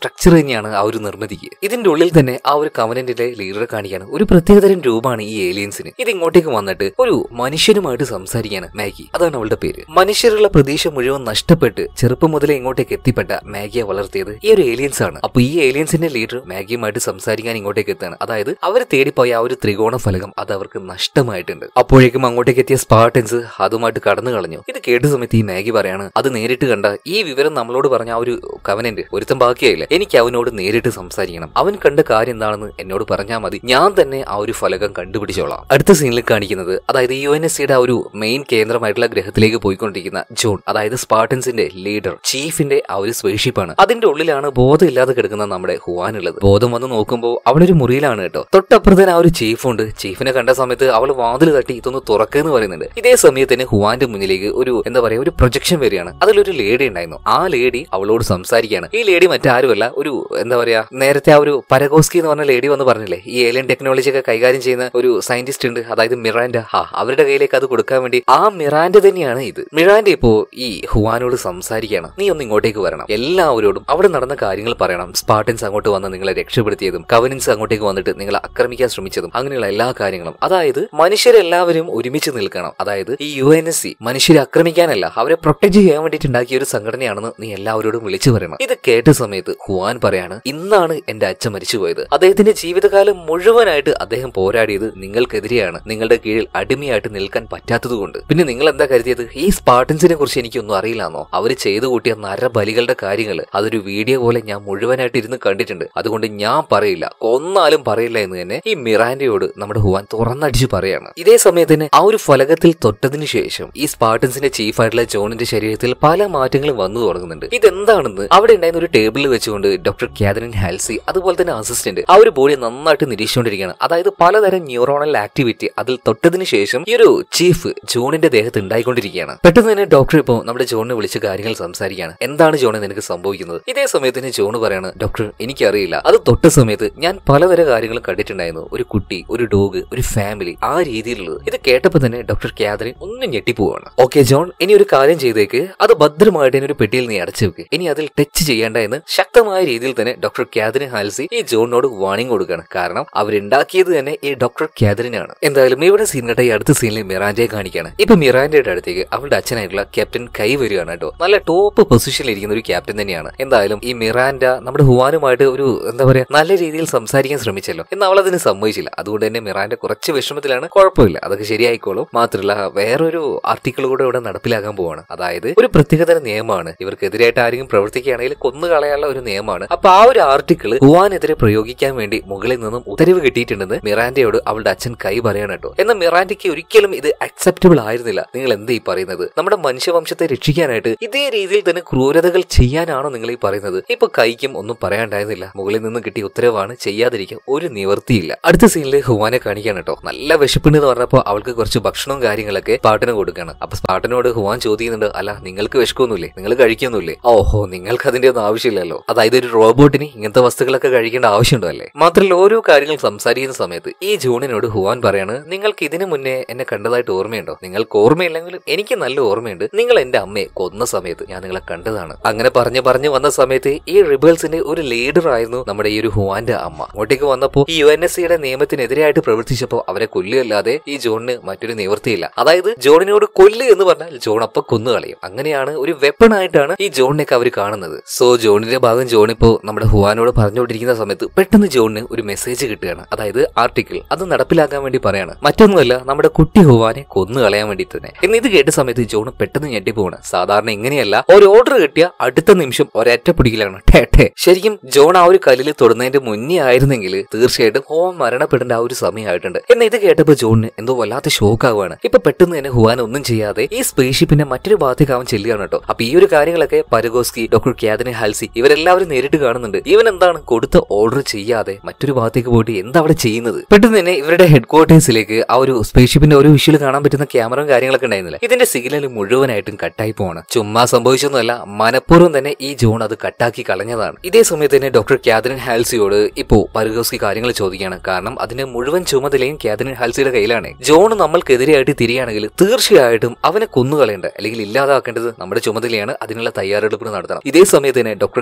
സ്ട്രക്ചർ തന്നെയാണ് ആ ഒരു നിർമ്മിതിക്ക്. ഇതിന്റെ ഉള്ളിൽ തന്നെ ആ ഒരു കവനന്റിലെ ലീഡറെ കാണിക്കാണ് ഒരു പ്രത്യേകതരം രൂപമാണ് ഈ ഏലിയൻസിന്. ഇത് ഇങ്ങോട്ടേക്ക് വന്നിട്ട് ഒരു മനുഷ്യനുമായിട്ട് സംസാരിക്കാണ് മാഗി. അതാണ് അവളുടെ പേര്. മനുഷ്യരുള്ള പ്രതീക്ഷ മുഴുവൻ നഷ്ടപ്പെട്ട് ചെറുപ്പം മുതലേ ഇങ്ങോട്ടേക്ക് എത്തിപ്പെട്ട മാഗിയെ വളർത്തിയത് ഈ ഒരു ഏലിയൻസ് ആണ്. അപ്പൊ ഈ ഏലിയൻസിന്റെ ലീഡർ മാഗിയുമായിട്ട് സംസാരിക്കാൻ ഇങ്ങോട്ടേക്ക് എത്താണ്. അതായത് അവർ തേടിപ്പോയ ആ ഒരു ത്രികോണ ഫലകം അത് അവർക്ക് നഷ്ടമായിട്ടുണ്ട്. അപ്പോഴേക്കും അങ്ങോട്ടേക്ക് എത്തിയ സ്പാർട്ടൻസ് അതുമായിട്ട് കടന്നു കളഞ്ഞു. ഇത് കേട്ട സമയത്ത് ഈ മാഗി പറയാണ്, അത് നേരിട്ട് കണ്ട ഈ വിവരം നമ്മളോട് പറഞ്ഞ ആ ഒരു കവനന്റ് ഒരുത്തം ബാക്കിയായില്ല. എനിക്ക് അവനോട് നേരിട്ട് സംസാരിക്കണം. അവൻ കണ്ട കാര്യം എന്താണെന്ന് എന്നോട് പറഞ്ഞാൽ മതി. ഞാൻ തന്നെ ആ ഒരു ഫലകം കണ്ടുപിടിച്ചോളാം. അടുത്ത സീനിൽ കാണിക്കുന്നത് അതായത് യു എൻ എസ് സിയുടെ ആ ഒരു മെയിൻ കേന്ദ്രമായിട്ടുള്ള ഗ്രഹത്തിലേക്ക് പോയിക്കൊണ്ടിരിക്കുന്ന ജോൺ, അതായത് സ്പാർട്ടൻസിന്റെ ലീഡർ ചീഫിന്റെ ആ ഒരു സ്പേസ്ഷിപ്പാണ്. അതിന്റെ ഉള്ളിലാണ് ബോധമില്ലാതെ കിടക്കുന്ന നമ്മുടെ ഹുവാൻ ഉള്ളത്. ബോധം വന്ന് നോക്കുമ്പോൾ അവളൊരു മുറിയിലാണ് കേട്ടോ. തൊട്ടപ്പുറത്തേന് ആ ഒരു ചീഫുണ്ട്. ചീഫിനെ കണ്ട സമയത്ത് അവൾ വാതിൽ തട്ടി ഇതൊന്ന് തുറക്കെന്ന് പറയുന്നുണ്ട്. ഇതേ സമയത്ത് തന്നെ ഹുവാന്റെ മുന്നിലേക്ക് ഒരു എന്താ പറയാ ഒരു പ്രൊജക്ഷൻ വരികയാണ്. അതിലൊരു ലേഡി ഉണ്ടായിരുന്നു. ആ ലേഡി അവളോട് സംസാരിക്കുകയാണ്. ഈ ലേഡി മറ്റാരുമല്ല, ഒരു എന്താ പറയാ നേരത്തെ ആ ഒരു പരഗോസ്കി എന്ന് പറഞ്ഞ ലേഡി വന്ന് പറഞ്ഞില്ലേ, ഈ ഏലിയൻ ടെക്നോളജി ഒക്കെ കൈകാര്യം ചെയ്യുന്ന ഒരു സയന്റിസ്റ്റ് ഉണ്ട്, അതായത് മിറാൻഡ. ആ അവരുടെ കയ്യിലേക്ക് അത് കൊടുക്കാൻ വേണ്ടി ആ മിറാൻഡ തന്നെയാണ് ഇത്. മിറാൻഡ ഇപ്പോ ഈ ഹുവാനോട് സംസാരിക്കുകയാണ്. നീ ഒന്ന് ഇങ്ങോട്ടേക്ക് വരണം, എല്ലാവരോടും അവിടെ നടന്ന കാര്യങ്ങൾ പറയണം. സ്പാർട്ടൻസ് അങ്ങോട്ട് വന്ന് നിങ്ങളെ രക്ഷപ്പെടുത്തിയതും കവനൻസ് അങ്ങോട്ടേക്ക് വന്നിട്ട് നിങ്ങളെ ആക്രമിക്കാൻ ശ്രമിച്ചതും അങ്ങനെയുള്ള എല്ലാ കാര്യങ്ങളും. അതായത് മനുഷ്യരെല്ലാവരും ഒരുമിച്ച് നിൽക്കണം. അതായത് ഈ യു എൻ എസ് സി മനുഷ്യരെ ആക്രമിക്കാനല്ല, അവരെ പ്രൊട്ടക്ട് ചെയ്യാൻ വേണ്ടിയിട്ട് ഉണ്ടാക്കിയ ഒരു സംഘടനയാണെന്ന് നീ എല്ലാവരോടും വിളിച്ചു പറയണം. ഇത് കേട്ട സമയത്ത് ഹുവാൻ പറയാണ്, ഇന്നാണ് എന്റെ അച്ഛൻ മരിച്ചുപോയത്. അദ്ദേഹത്തിന്റെ ജീവിതകാലം മുഴുവനായിട്ട് അദ്ദേഹം പോരാടിയത് നിങ്ങൾക്കെതിരെയാണ്. നിങ്ങളുടെ കീഴിൽ അടിമയായിട്ട് നിൽക്കാൻ പറ്റാത്തതുകൊണ്ട്. പിന്നെ നിങ്ങൾ എന്താ കരുതിയത് ഈ സ്പാർട്ടൻസിനെ കുറിച്ച് എനിക്കൊന്നും അറിയില്ലാന്നോ? അവര് ചെയ്തു കൂട്ടിയ നരബലികളുടെ കാര്യങ്ങൾ അതൊരു വീഡിയോ പോലെ ഞാൻ മുഴുവനായിട്ട് ഇരുന്ന് കണ്ടിട്ടുണ്ട്. അതുകൊണ്ട് ഞാൻ പറയില്ല, കൊന്നാലും പറയില്ല എന്ന് തന്നെ ഈ മിറാൻഡയോട് നമ്മുടെ ഹുവാൻ തുറന്നടിച്ചു പറയാണ്. ഇതേ സമയത്ത് തന്നെ ആ ഒരു ഫലകത്തിൽ തൊട്ടതിന് ശേഷം ഈ സ്പാർട്ടൻസിന്റെ ചീഫായിട്ടുള്ള ജോണിന്റെ ശരീരത്തിൽ പല മാറ്റങ്ങളും വന്നു തുടങ്ങുന്നുണ്ട്. ഇതെന്താണെന്ന് അവിടെ ഉണ്ടായിരുന്ന ഒരു ടേബിളിൽ വെച്ചുകൊണ്ട് ഡോക്ടർ കാതറിൻ ഹാൽസി അതുപോലെ തന്നെ അസിസ്റ്റന്റ് ആ ഒരു ബോഡി നന്നായിട്ട് നിരീക്ഷിച്ചുകൊണ്ടിരിക്കുകയാണ്. അതായത് പലതരം ന്യൂറോണൽ ആക്ടിവിറ്റി അതിൽ തൊട്ടതിന് ശേഷം ഈ ഒരു ചീഫ് ജോണിന്റെ ദേഹത്ത് ഉണ്ടായിക്കൊണ്ടിരിക്കുകയാണ്. പെട്ടെന്ന് തന്നെ ഡോക്ടർ ഇപ്പോൾ നമ്മുടെ ജോണിനെ വിളിച്ച് കാര്യങ്ങൾ സംസാരിക്കുകയാണ്. എന്താണ് ജോണ് നിനക്ക് സംഭവിക്കുന്നത്? ഇതേ സമയത്തിന് ജോണ് പറയാണ്, ഡോക്ടർ എനിക്കറിയില്ല, അത് തൊട്ട സമയത്ത് ഞാൻ പലതരം കാര്യങ്ങളും കണ്ടിട്ടുണ്ടായിരുന്നു. ഒരു കുട്ടി, ഒരു ഡോഗ്, ഒരു ഫാമിലി, ആ രീതിയിലുള്ളത്. ഇത് കേട്ടപ്പോൾ തന്നെ ഡോക്ടർ കാതറിൻ ഒന്ന് ഞെട്ടിപ്പോവാണ്. ഓക്കെ ജോൺ, ഇനി ഒരു കാര്യം ചെയ്തേക്ക്, അത് ഭദ്രമായിട്ട് ഒരു പെട്ടിയിൽ നീ അടച്ചു വെക്ക്, ഇനി അതിൽ ടച്ച് ചെയ്യേണ്ട എന്ന് ശക്തമായ രീതിയിൽ തന്നെ ഡോക്ടർ കാതറിൻ ഹാൽസി ഈ ജോണിനോട് വാണിംഗ് കൊടുക്കുകയാണ്. കാരണം അവരുണ്ടാക്കിയത് തന്നെ ഈ ഡോക്ടർ കാതറിനാണ്. എന്തായാലും ഇവിടെ സീൻ കേട്ട ഈ അടുത്ത സീനിൽ മിറാൻഡയെ കാണിക്കുകയാണ്. ഇപ്പൊ മിറാൻഡയുടെ അടുത്തേക്ക് അവളുടെ അച്ഛനായിട്ടുള്ള ക്യാപ്റ്റൻ കൈ വരികയാണ് കേട്ടോ. നല്ല ടോപ്പ് പൊസിഷനിൽ ഇരിക്കുന്ന ഒരു ക്യാപ്റ്റൻ തന്നെയാണ്. എന്തായാലും ഈ മിറാൻഡ നമ്മുടെ ഹുവാനുമായിട്ട് ഒരു എന്താ പറയാ നല്ല രീതിയിൽ സംസാരിക്കാൻ ശ്രമിച്ചല്ലോ, എന്നാൽ അവൾ അതിന് സമ്മതിച്ചില്ല. അതുകൊണ്ട് തന്നെ മിറാൻഡ കുറച്ച് വിഷമത്തിലാണ്. കുഴപ്പമില്ല, അതൊക്കെ ശരിയായിക്കോളും. മാത്രമല്ല വേറൊരു ആർട്ടിക്കിൾ കൂടെ ഇവിടെ നടപ്പിലാക്കാൻ പോവാണ്. അതായത് ഒരു പ്രത്യേകതര നിയമമാണ്, ഇവർക്കെതിരായിട്ട് ആരെങ്കിലും പ്രവർത്തിക്കുകയാണെങ്കിൽ കൊന്നുകളയാനുള്ള ഒരു നിയമമാണ്. അപ്പൊ ആ ഒരു ആർട്ടിക്കിൾ ഹുവാനെതിരെ പ്രയോഗിക്കാൻ വേണ്ടി മുകളിൽ നിന്നും ഉത്തരവ് കിട്ടിയിട്ടുണ്ടെന്ന് മിറാൻഡയോട് അവളുടെ അച്ഛൻ കൈ പറയാണ് കേട്ടോ. എന്നാൽ മിറാൻഡയ്ക്ക് ഒരിക്കലും ഇത് അക്സെപ്റ്റബിൾ ആയിരുന്നില്ല. നിങ്ങൾ എന്താ ഈ പറയുന്നത്? നമ്മുടെ മനുഷ്യവംശത്തെ രക്ഷിക്കാനായിട്ട് ഇതേ രീതിയിൽ തന്നെ ക്രൂരതകൾ ചെയ്യാനാണോ നിങ്ങൾ ഈ പറയുന്നത്? ഇപ്പൊ കൈക്കും ഒന്നും പറയാണ്ടായിരുന്നില്ല. മുകളിൽ നിന്ന് കിട്ടിയ ഉത്തരവാണ്, ചെയ്യാതിരിക്കാൻ ഒരു നിവർത്തിയില്ല. അടുത്ത സീനിൽ ഹുവാനെ കാണിക്കാൻ കേട്ടോ. നല്ല വിശപ്പുണ്ട് എന്ന് പറഞ്ഞപ്പോ അവൾക്ക് കുറച്ച് ഭക്ഷണവും കാര്യങ്ങളൊക്കെ സ്പാർട്ടന് കൊടുക്കണം. അപ്പൊ സ്പാർട്ടനോട് ഹുവാൻ ചോദിക്കുന്നുണ്ട്, അല്ല നിങ്ങൾക്ക് വിശക്കൊന്നുമില്ലേ, നിങ്ങൾ കഴിക്കൊന്നുമില്ലേ? ഓഹോ, നിങ്ങൾക്ക് അതിന്റെ ഒന്നും ആവശ്യമില്ലല്ലോ. അതായത് ഒരു റോബോട്ടിന് ഇങ്ങനത്തെ വസ്തുക്കളൊക്കെ കഴിക്കേണ്ട ആവശ്യമുണ്ടോ അല്ലേ? മാത്രമല്ല ഓരോ കാര്യങ്ങൾ സംസാരിക്കുന്ന സമയത്ത് ഈ ജോണിനോട് ഹുവാൻ പറയാണ്, നിങ്ങൾക്ക് ഇതിനു മുന്നേ എന്നെ കണ്ടതായിട്ട് ഓർമ്മയുണ്ടോ? നിങ്ങൾക്ക് ഓർമ്മയില്ലെങ്കിലും എനിക്ക് നല്ല ഓർമ്മയുണ്ട്. നിങ്ങൾ എന്റെ അമ്മയെ കൊന്ന സമയത്ത് ഞാൻ നിങ്ങളെ കണ്ടതാണ്. അങ്ങനെ പറഞ്ഞു പറഞ്ഞു വന്ന സമയത്ത് ഈ റിബേൾസിന്റെ ഒരു ലീഡർ ആയിരുന്നു നമ്മുടെ ഈ ഒരു ഹുവാന്റെ അമ്മ. അങ്ങോട്ടേക്ക് വന്നപ്പോ ഈ യു എൻ എസ് സിയുടെ നിയമത്തിനെതിരായിട്ട് പ്രവർത്തിച്ചപ്പോ അവരെ കൊല്ലുകയല്ലാതെ ഈ ജോണിന് മറ്റൊരു നിവൃത്തിയില്ല. അതായത് ജോണിനോട് കൊല്ല് എന്ന് പറഞ്ഞാൽ ജോൺ അപ്പൊ കൊന്നു കളയും. അങ്ങനെയാണ് ഒരു വെപ്പൺ ആയിട്ടാണ് ഈ ജോണിനൊക്കെ അവർ കാണുന്നത്. സോ ജോണിന്റെ ഭാഗം ജോണിപ്പോ നമ്മുടെ ഹുവാനോട് പറഞ്ഞുകൊണ്ടിരിക്കുന്ന സമയത്ത് പെട്ടെന്ന് ജോണിന് ഒരു മെസ്സേജ് കിട്ടുകയാണ്. അതായത് ആർട്ടിക്കിൾ അത് നടപ്പിലാക്കാൻ വേണ്ടി പറയാണ്. മറ്റൊന്നുമല്ല, നമ്മുടെ കുട്ടി ഹുവാനെ കൊന്നു കളയാൻ വേണ്ടി തന്നെ. എന്ന് ഇത് കേട്ട സമയത്ത് ജോൺ പെട്ടെന്ന് ഞെട്ടിപ്പോവാണ്. സാധാരണ ഇങ്ങനെയല്ല, ഒരു ഓർഡർ കിട്ടിയ അടുത്ത നിമിഷം ഒരൊറ്റ പിടിക്കലാണ്. ടേ ശരിക്കും ജോൺ ആ ഒരു കല്ലിൽ തൊടുന്നതിന്റെ മുന്നേ ആയിരുന്നെങ്കിൽ തീർച്ചയായിട്ടും ഹുവാൻ മരണപ്പെടേണ്ട ആ ഒരു സമയമായിട്ടുണ്ട്. എന്ന് ഇത് കേട്ടപ്പോ ജോണിന് എന്തോ വല്ലാത്ത ഷോക്ക് ആവുകയാണ്. ഇപ്പൊ പെട്ടെന്ന് തന്നെ ഹുവാൻ ഒന്നും ചെയ്യാതെ ഈ സ്പേസ്ഷിപ്പിന്റെ മറ്റൊരു ഭാഗത്തേക്ക് അവൻ ചെല്ലുകയാണ് കേട്ടോ. അപ്പൊ ഈ ഒരു കാര്യങ്ങളൊക്കെ പരഗോസ്കി, ഡോക്ടർ കാതറിൻ ഹാൽസി ഇവരെല്ലാവരും നേരിട്ട് കാണുന്നുണ്ട്. ഇവൻ എന്താണ് കൊടുത്ത ഓർഡർ ചെയ്യാതെ മറ്റൊരു ഭാഗത്തേക്ക് പോയിട്ട് എന്താ അവിടെ ചെയ്യുന്നത്? പെട്ടെന്ന് തന്നെ ഇവരുടെ ഹെഡ് ക്വാർട്ടേഴ്സിലേക്ക് ആ ഒരു സ്പേസ്ഷിപ്പിന്റെ ഒരു വിഷ്വൽ കാണാൻ പറ്റുന്ന ക്യാമറയും കാര്യങ്ങളൊക്കെ ഉണ്ടായിരുന്നില്ല. ഇതിന്റെ സിഗ്നൽ മുഴുവനായിട്ടും കട്ടായി പോവാണ്. ചുമ്മാ സംഭവിച്ചൊന്നുമല്ല, മനഃപൂർവ്വം തന്നെ ഈ ജോൺ അത് കട്ടാക്കി കളഞ്ഞതാണ്. ഇതേ സമയത്ത് തന്നെ ഡോക്ടർ കാതറിൻ ഹാൽസിയോട് ഇപ്പോ പരഗോസ്കി കാര്യങ്ങൾ ചോദിക്കുകയാണ്. കാരണം അതിന്റെ മുഴുവൻ ചുമതലയും കാതറിൻ ഹാൽസിയുടെ കയ്യിലാണ്. ജോൺ നമ്മൾക്കെതിരെയായിട്ട് തിരിയാണെങ്കിൽ തീർച്ചയായിട്ടും അവനെ കൊന്നുകളയേണ്ട അല്ലെങ്കിൽ ഇല്ലാതാക്കേണ്ടത് നമ്മുടെ ചുമതലയാണ്. അതിനുള്ള തയ്യാറെടുപ്പ് നടത്തണം. ഇതേ സമയത്ത് തന്നെ ഡോക്ടർ കാതറിൻ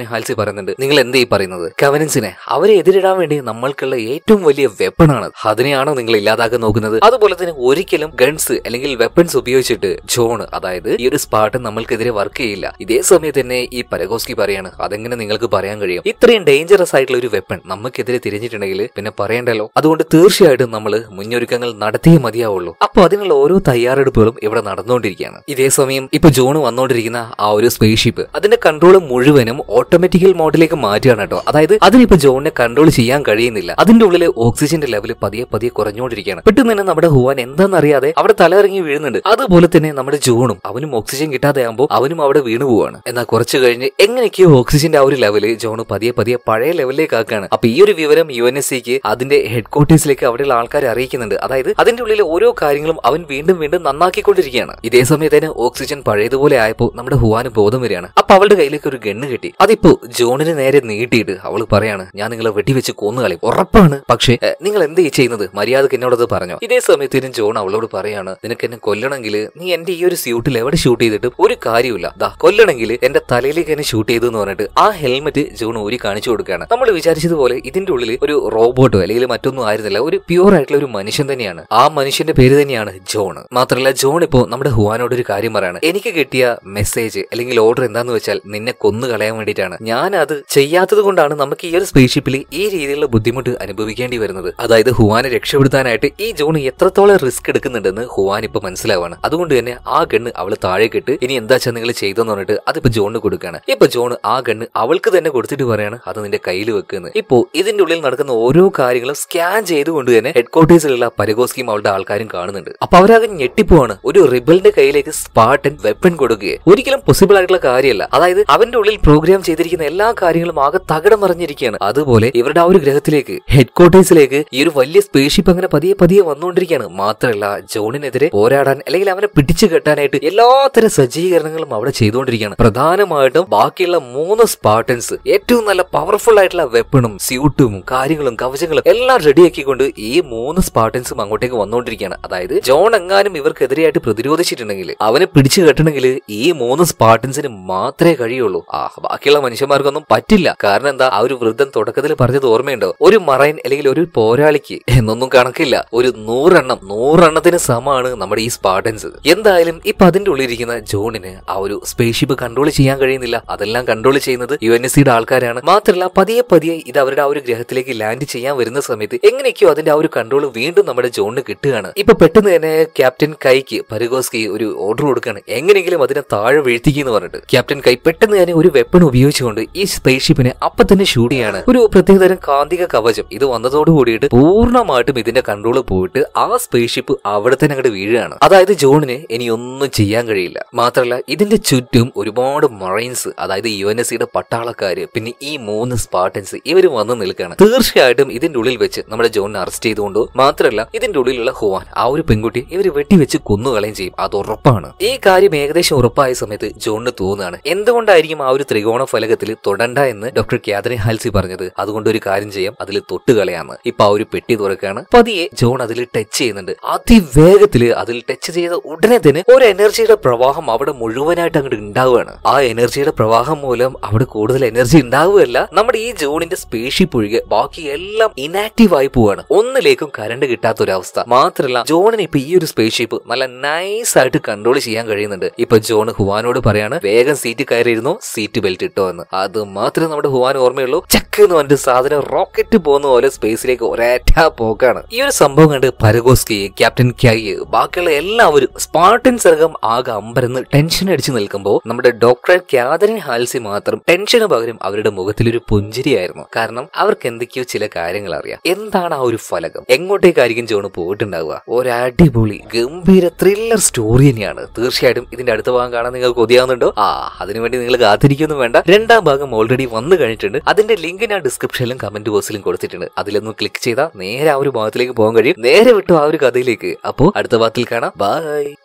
ഹാൽസി പറയുന്നുണ്ട്, നിങ്ങൾ എന്തേ പറയുന്നത്? കവനൻസിനെ അവരെ എതിരിടാൻ വേണ്ടി നമ്മൾക്കുള്ള ഏറ്റവും വലിയ വെപ്പൺ ആണ്, അതിനെയാണോ നിങ്ങൾ ഇല്ലാതാക്കാൻ നോക്കുന്നത്? അതുപോലെ തന്നെ ഒരിക്കലും ഗൺസ് അല്ലെങ്കിൽ വെപ്പൺസ് ഉപയോഗിച്ചിട്ട് ജോൺ, അതായത് ഈ ഒരു സ്പാർട്ടൻ നമ്മൾക്കെതിരെ വർക്ക് ചെയ്യില്ല. ഇതേ സമയത്ത് തന്നെ ഈ പരഗോസ്കി പറയാണ്, അതെങ്ങനെ നിങ്ങൾക്ക് പറയാൻ കഴിയും? ഇത്രയും ഡേഞ്ചറസ് ആയിട്ടുള്ള ഒരു വെപ്പൺ നമുക്കെതിരെ തിരിഞ്ഞിട്ടുണ്ടെങ്കിൽ പിന്നെ പറയണ്ടല്ലോ. അതുകൊണ്ട് തീർച്ചയായിട്ടും നമ്മൾ മുന്നൊരുക്കങ്ങൾ നടത്തിയേ മതിയാവുള്ളൂ. അപ്പൊ അതിനുള്ള ഓരോ തയ്യാറെടുപ്പുകളും ഇവിടെ നടന്നുകൊണ്ടിരിക്കുകയാണ്. ഇതേ സമയം ഇപ്പൊ ജോൺ വന്നുകൊണ്ടിരിക്കുന്ന ആ ഒരു സ്പേസ് ഷിപ്പ് അതിന്റെ കൺട്രോൾ മുഴുവനും ഓട്ടോമാറ്റിക്കൽ മോഡിലേക്ക് മാറ്റുകയാണ് കേട്ടോ. അതായത് അതിനിപ്പോ ജോണിനെ കൺട്രോൾ ചെയ്യാൻ കഴിയുന്നില്ല. അതിന്റെ ഉള്ളില് ഓക്സിജന്റെ ലെവൽ പതിയെ പതിയെ കുറഞ്ഞുകൊണ്ടിരിക്കുകയാണ്. പെട്ടെന്ന് തന്നെ നമ്മുടെ ഹുവാൻ എന്താണെന്നറിയാതെ അവിടെ തലയിറങ്ങി വീഴുന്നുണ്ട്. അതുപോലെ തന്നെ നമ്മുടെ ജോണും അവനും ഓക്സിജൻ കിട്ടാതെ ആകുമ്പോൾ അവനും അവിടെ വീണു പോവാണ്. എന്നാൽ കുറച്ചു കഴിഞ്ഞ് എങ്ങനെയൊക്കെയോ ഓക്സിജന്റെ ആ ഒരു ലെവല് ജോൺ പതിയെ പതിയെ പഴയ ലെവലിലേക്ക് ആക്കാണ്. അപ്പൊ ഈ ഒരു വിവരം യു എൻ എസ് സിക്ക് അതിന്റെ ഹെഡ് ക്വാർട്ടേഴ്സിലേക്ക് അവിടെയുള്ള ആൾക്കാരെ അറിയിക്കുന്നുണ്ട്. അതായത് അതിന്റെ ഉള്ളിലെ ഓരോ കാര്യങ്ങളും അവൻ വീണ്ടും വീണ്ടും നന്നാക്കിക്കൊണ്ടിരിക്കുകയാണ്. ഇതേ സമയത്തിന് ഓക്സിജൻ പഴയതുപോലെ ആയപ്പോൾ നമ്മുടെ ഹുവാന് ബോധം വരികയാണ്. അപ്പൊ അവളുടെ കയ്യിലേക്ക് ഒരു ഗണ്ണ് കിട്ടി. അതിപ്പോ ജോണിന് നേരെ നീട്ടിയിട്ട് അവൾ പറയാണ്, ഞാൻ നിങ്ങളെ വെടിവെച്ച് കൊന്നുകളയും, ഉറപ്പാണ്. പക്ഷേ നിങ്ങൾ എന്ത് ചെയ്യുന്നത്? മര്യാദക്ക് എന്നോടത് പറഞ്ഞോ. ഇതേ സമയത്തിനും ജോൺ അവളോട് പറയാണ്, നിനക്ക് എന്നെ കൊല്ലണമെങ്കിൽ നീ എന്റെ ഈ ഒരു സ്യൂട്ടിൽ എവിടെ ഷൂട്ട് ചെയ്തിട്ട് ഒരു കാര്യമില്ല, ദാ കൊല്ലണമെങ്കിൽ എന്റെ തലയിലേക്ക് എന്നെ ഷൂട്ട് ചെയ്തു എന്ന് പറഞ്ഞിട്ട് ആ ഹെൽമെറ്റ് ജോൺ ഊരി കാണിച്ചു കൊടുക്കുകയാണ്. നമ്മൾ വിചാരിച്ചതുപോലെ ഇതിന്റെ ഉള്ളിൽ ഒരു റോബോട്ടോ അല്ലെങ്കിൽ മറ്റൊന്നും ആയിരുന്നില്ല, ഒരു പ്യൂർ ആയിട്ടുള്ള ഒരു മനുഷ്യൻ തന്നെയാണ്. ആ മനുഷ്യന്റെ പേര് തന്നെയാണ് ജോൺ. മാത്രമല്ല ജോൺ ഇപ്പോ നമ്മുടെ ഹുവാനോട് ഒരു കാര്യം പറയാണ്, എനിക്ക് കിട്ടിയ മെസ്സേജ് അല്ലെങ്കിൽ ഓർഡർ എന്താന്ന് വെച്ചാൽ നിന്നെ കൊന്നു കളയാൻ വേണ്ടിയിട്ടാണ്. ഞാൻ അത് ചെയ്യാത്തത് കൊണ്ടാണ് നമുക്ക് ഈ ഒരു സ്പേസ് ഷിപ്പിൽ ഈ രീതിയിലുള്ള ബുദ്ധിമുട്ട് അനുഭവിക്കേണ്ടി വരുന്നത്. അതായത് ഹുവാനെ രക്ഷപ്പെടുത്താനായിട്ട് ഈ ജോൺ എത്രത്തോളം റിസ്ക് എടുക്കുന്നുണ്ടെന്ന് ഹുവാൻ ഇപ്പൊ മനസ്സിലാവാണ്. അതുകൊണ്ട് തന്നെ ആ ഗണ്ണ് അവള് താഴേക്കിട്ട് ഇനി എന്താ വെച്ചാൽ നിങ്ങൾ ചെയ്തെന്ന് പറഞ്ഞിട്ട് അതിപ്പോ ജോണിന് കൊടുക്കാണ്. ഇപ്പൊ ജോൺ ആ ഗണ്ണ് അവൾക്ക് തന്നെ കൊടുത്തിട്ട് പറയാണ്, അത് നിന്റെ കയ്യിൽ വെക്കുന്നത്. ഇപ്പോ ഇതിന്റെ ഉള്ളിൽ നടക്കുന്ന ഓരോ കാര്യങ്ങളും സ്കാൻ ചെയ്തുകൊണ്ട് തന്നെ ഹെഡ് ക്വാർട്ടേഴ്സിലുള്ള പരഗോസ്കിയും അവളുടെ ആൾക്കാരും കാണുന്നുണ്ട്. അപ്പൊ അവരാകെ ഞെട്ടിപ്പോവാണ്. ഒരു റിബലിന്റെ കയ്യിലേക്ക് സ്പാർട്ടൻ വെപ്പൺ കൊടുക്കുക ഒരിക്കലും പോസിബിൾ ആയിട്ടുള്ള കാര്യമല്ല. അതായത് അവന്റെ ഉള്ളിൽ പ്രോഗ്രാം ചെയ്തിരിക്കുന്ന എല്ലാ കാര്യങ്ങളും ആകെ തകിടം മറിഞ്ഞിരിക്കുകയാണ്. അതുപോലെ ഇവരുടെ ആ ഒരു ഗ്രഹത്തിലേക്ക് ഹെഡ് ക്വാർട്ടേഴ്സിലേക്ക് ഈ ഒരു വലിയ സ്പേസ് ഷിപ്പ് അങ്ങനെ പതിയെ പതിയെ വന്നുകൊണ്ടിരിക്കുകയാണ്. മാത്രമല്ല ജോണിനെതിരെ പോരാടാൻ അല്ലെങ്കിൽ അവനെ പിടിച്ചു കെട്ടാനായിട്ട് എല്ലാത്തരം സജ്ജീകരണങ്ങളും അവിടെ ചെയ്തുകൊണ്ടിരിക്കുകയാണ്. പ്രധാനമായിട്ടും ബാക്കിയുള്ള മൂന്ന് സ്പാർട്ടൻസ് ഏറ്റവും നല്ല പവർഫുൾ ആയിട്ടുള്ള വെപ്പണും സ്യൂട്ടും കാര്യങ്ങളും കവചങ്ങളും എല്ലാം റെഡിയാക്കിക്കൊണ്ട് ഈ മൂന്ന് സ്പാർട്ടൻസും അങ്ങോട്ടേക്ക് വന്നുകൊണ്ടിരിക്കുകയാണ്. അതായത് ജോൺ എങ്ങാനും ഇവർക്കെതിരെയായിട്ട് പ്രതിരോധിച്ചിട്ടുണ്ടെങ്കിൽ അവനെ പിടിച്ചു കെട്ടണമെങ്കിൽ ഈ മൂന്ന് സ്പാർട്ടൻസിന് മാത്രമേ കഴിയുള്ളൂ. ആ ബാക്കിയുള്ള മനുഷ്യന്മാർക്കൊന്നും പറ്റില്ല. കാരണം എന്താ, ആ ഒരു വൃദ്ധൻ തുടക്കത്തിൽ പറഞ്ഞത് ഓർമ്മയുണ്ടോ? ഒരു മറൈൻ അല്ലെങ്കിൽ ഒരു പോരാളിക്ക് എന്നൊന്നും കണക്കില്ല, ഒരു നൂറെണ്ണം നൂറെണ്ണത്തിന് സമമാണ് നമ്മുടെ ഈ സ്പാർട്ടൻസ്. എന്തായാലും ഇപ്പൊ അതിന്റെ ഉള്ളിരിക്കുന്ന ജോണിന് ആ ഒരു സ്പേസ് ഷിപ്പ് കൺട്രോൾ ചെയ്യാൻ കഴിയുന്നില്ല. അതെല്ലാം കൺട്രോൾ ചെയ്യുന്നത് യു എൻ എസ് സിയുടെ ആൾക്കാരാണ്. മാത്രമല്ല പതിയെ പതിയെ ഇത് അവരുടെ ആ ഒരു ഗ്രഹത്തിലേക്ക് ലാൻഡ് ചെയ്യാൻ വരുന്ന സമയത്ത് എങ്ങനെയൊക്കെയോ അതിന്റെ ആ ഒരു കൺട്രോൾ വീണ്ടും നമ്മുടെ ജോണിന് കിട്ടുകയാണ്. ഇപ്പൊ പെട്ടെന്ന് തന്നെ ക്യാപ്റ്റൻ കൈക്ക് പരഗോസ്കി ഒരു ഓർഡർ കൊടുക്കുകയാണ്, എങ്ങനെയെങ്കിലും അതിനെ താഴെ വീഴ്ത്തിക്കുന്നു പറഞ്ഞിട്ട്. ക്യാപ്റ്റൻ കൈ പെട്ടെന്ന് തന്നെ ഒരു വെപ്പൺ ഉപയോഗിച്ചുകൊണ്ട് ഈ സ്പേസ് ഷിപ്പിനെ അപ്പൊ തന്നെ ഷൂട്ട് ചെയ്യാണ്. ഒരു പ്രത്യേകതരം കാന്തിക കവചം ഇത് വന്നതോട് കൂടിയിട്ട് പൂർണ്ണമായിട്ടും ഇതിന്റെ കൺട്രോൾ പോയിട്ട് ആ സ്പേസ് ഷിപ്പ് അവിടെ തന്നെ അങ്ങോട്ട് വീഴുകയാണ്. അതായത് ജോണിന് ഇനി ഒന്നും ചെയ്യാൻ കഴിയില്ല. മാത്രമല്ല ഇതിന്റെ ചുറ്റും ഒരുപാട് മറൈൻസ്, അതായത് യു എൻ എസ് സിയുടെ പട്ടാളക്കാര്, പിന്നെ ഈ മൂന്ന് സ്പാർട്ടൻസ് ഇവര് വന്ന് നിൽക്കുകയാണ്. തീർച്ചയായിട്ടും ഇതിന്റെ ഉള്ളിൽ വെച്ച് നമ്മുടെ ജോണിനെ അറസ്റ്റ് ചെയ്തുകൊണ്ടോ മാത്രമല്ല ഇതിന്റെ ഉള്ളിലുള്ള ഹുവാൻ ആ ഒരു പെൺകുട്ടി ഇവര് വെട്ടിവെച്ച് കൊന്നുകളയും ചെയ്യും, അത് ഉറപ്പാണ്. ഈ കാര്യം ഏകദേശം ഉറപ്പായ സമയത്ത് ജോണിന് തോന്നുകയാണ്, എന്തുകൊണ്ടായിരിക്കും ആ ഒരു ത്രികോണ ഫലകത്തിൽ തൊടണ്ട എന്ന് ഡോക്ടർ കാതറിൻ ഹാൽസി പറഞ്ഞത്. അതുകൊണ്ട് ഒരു കാര്യം ചെയ്യാം, അതിൽ തൊട്ട് കളയാന്ന്. ഇപ്പൊ ആ ഒരു പെട്ടി തുറക്കാണ്. പതിയെ ജോൺ അതിൽ ടച്ച് ചെയ്യുന്നുണ്ട്. അതിവേഗത്തില് അതിൽ ടച്ച് ചെയ്ത ഉടനെ തന്നെ ഒരു എനർജിയുടെ പ്രവാഹം അവിടെ മുഴുവനായിട്ട് അങ്ങോട്ട് ഉണ്ടാവുകയാണ്. ആ എനർജിയുടെ പ്രവാഹം മൂലം അവിടെ കൂടുതൽ എനർജി ഉണ്ടാവുകയല്ല, നമ്മുടെ ഈ ജോണിന്റെ സ്പേസ് ഷിപ്പ് ഒഴികെ ബാക്കി എല്ലാം ഇനാക്റ്റീവ് ആയി പോവാണ്. ഒന്നിലേക്കും കറണ്ട് കിട്ടാത്ത ഒരു അവസ്ഥ. മാത്രമല്ല ജോണിന് ഇപ്പൊ ഈ ഒരു സ്പേസ് ഷിപ്പ് നല്ല നൈസ് ആയിട്ട് കൺട്രോൾ ചെയ്യാൻ കഴിയുന്നുണ്ട്. ഇപ്പൊ ജോൺ ഹുവാനോട് പറയാണ്, വേഗം സീറ്റ് കയറിയിരുന്നു, സീറ്റ് ബെൽറ്റ് ഇട്ടോ എന്ന്. അത് മാത്രമേ നമ്മുടെ ഹുവാൻ ഓർമ്മയുള്ളൂ. ചക്ക് എന്ന് പറഞ്ഞിട്ട് സാധനം റോക്കറ്റ് പോകുന്ന പോലെ സ്പേസിലേക്ക് ഒരേറ്റ പോക്കാണ്. ഈ ഒരു സംഭവം കണ്ട് പരഗോസ്കി, ക്യാപ്റ്റൻ ക്യായ്, ബാക്കിയുള്ള എല്ലാവരും സ്പാർട്ടൻസ് അടക്കം ആകെ അമ്പരന്ന് ടെൻഷൻ അടിച്ചു നിൽക്കുമ്പോൾ നമ്മുടെ ഡോക്ടർ കാതറിൻ ഹാൽസി മാത്രം ടെൻഷന് പകരം അവരുടെ മുഖത്തിലൊരു പുഞ്ചിരിയായിരുന്നു. കാരണം അവർക്ക് എന്തൊക്കെയോ ചില കാര്യങ്ങൾ അറിയാം. എന്താണ് ആ ഒരു ഫലകം, എങ്ങോട്ടേക്കായിരിക്കും ജോൺ പോയിട്ടുണ്ടാവുക? ഒരു അടിപൊളി ഗംഭീര ത്രില്ലർ സ്റ്റോറി തന്നെയാണ്. തീർച്ചയായിട്ടും ഇതിന്റെ അടുത്ത ഭാഗം കാണാൻ നിങ്ങൾക്ക് കൊതിയാവുന്നുണ്ടോ? ആ അതിനുവേണ്ടി നിങ്ങൾ കാത്തിരിക്കൊന്നും വേണ്ട. രണ്ടാം ഭാഗം ഓൾറെഡി വന്നു കഴിഞ്ഞിട്ടുണ്ട്. അതിന്റെ ലിങ്ക് ഞാൻ ഡിസ്ക്രിപ്ഷനിലും കമന്റ് ബോക്സിലും കൊടുത്തിട്ടുണ്ട്. അതിലൊന്ന് ക്ലിക്ക് ചെയ്താൽ നേരെ ആ ഒരു ഭാഗത്തിലേക്ക് പോകാൻ കഴിയും. നേരെ വിട്ടു ആ ഒരു കഥയിലേക്ക്. അപ്പോ അടുത്ത ഭാഗത്തിൽ കാണാം. ബൈ.